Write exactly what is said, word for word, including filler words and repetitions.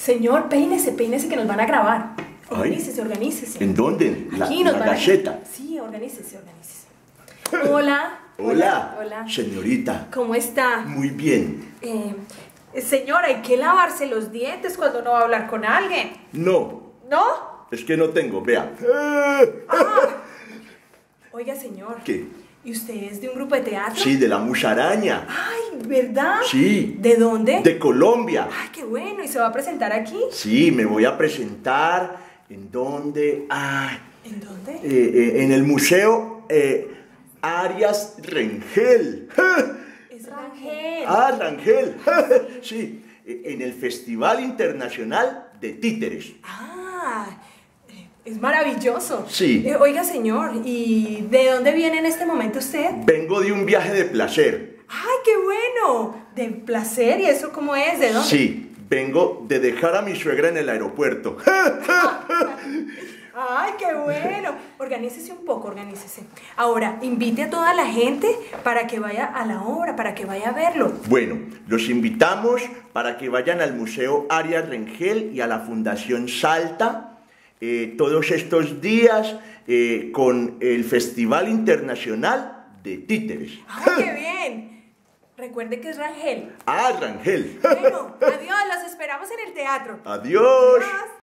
Señor, peínese, peínese que nos van a grabar. Organícese, organícese. ¿En dónde? La, Aquí nos la van a... gaceta. Sí, organícese, organícese. Hola. Hola. Hola. Señorita. ¿Cómo está? Muy bien. Eh, señora, hay que lavarse los dientes cuando uno va a hablar con alguien. No. ¿No? Es que no tengo, vea. Ah. Oiga, señor. ¿Qué? ¿Y usted es de un grupo de teatro? Sí, de la musaraña. Ay, ¿verdad? Sí. ¿De dónde? De Colombia. Ay, qué bueno. ¿Y se va a presentar aquí? Sí, me voy a presentar. ¿En dónde? Ay. ¿En dónde? Eh, eh, en el Museo eh, Arias Rangel. Es Rangel. Ah, Rangel. Sí, en el Festival Internacional de Títeres. Ah, es maravilloso. Sí. Eh, oiga, señor, ¿y de dónde viene en este momento usted? Vengo de un viaje de placer. ¡Ay, qué bueno! ¿De placer? ¿Y eso cómo es? ¿De dónde? Sí, vengo de dejar a mi suegra en el aeropuerto. ¡Ay, qué bueno! Organícese un poco, organícese. Ahora, invite a toda la gente para que vaya a la obra, para que vaya a verlo. Bueno, los invitamos para que vayan al Museo Arias Rangel y a la Fundación Salta eh, todos estos días eh, con el Festival Internacional de Títeres. ¡Ay, qué bien! Recuerde que es Rangel. Ah, Rangel. Bueno, adiós, los esperamos en el teatro. Adiós. Adiós.